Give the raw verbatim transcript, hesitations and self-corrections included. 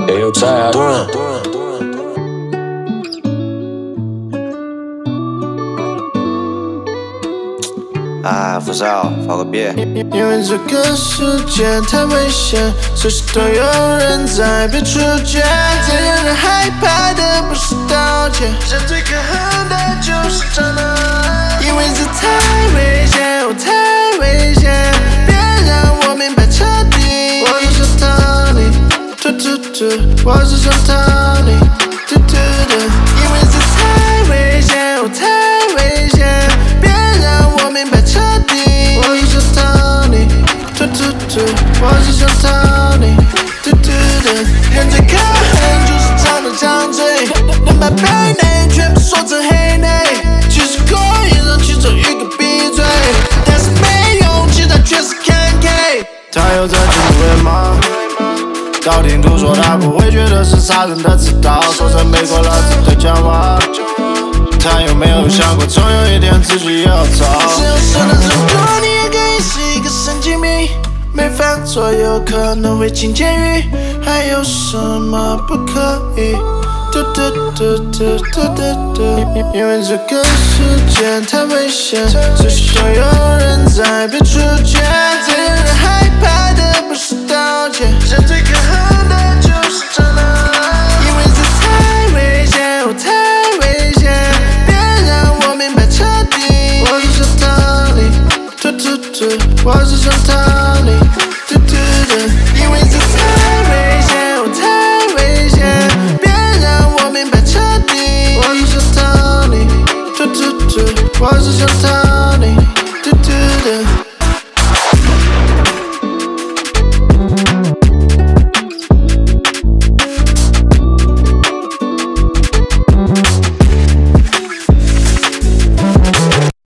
也有菜啊，多人。 啊，福少，发个别。 因为这个世界太危险，随时都有人在被触觉。最让人害怕的不是刀剑，人最可恨的就是渣男。因为这太危险，我太危险，别让我明白彻底。我只想逃离，嘟嘟嘟，我只想逃离，嘟嘟嘟。因为这太危险，我太危险，别让我明白彻底。我只想逃离，嘟嘟嘟，我只想逃离，嘟嘟嘟。人最可恨就是张了张嘴，能把背内全部说成黑内。其实故意让其中一个闭嘴，但是没用，其他全是看 K。他有在进步吗？道听途说他不会觉得是杀人的刺刀，说成美国老子的讲话。他有没有想过，总有一天自己也要走？只有说的如果你也可以是一个神经病，没犯错有可能会进监狱，还有什么不可以？嘟嘟嘟嘟嘟嘟嘟，因为这个世界太危险，随时都有人在被触觉。最让人害怕的不是刀剑，人最可恨。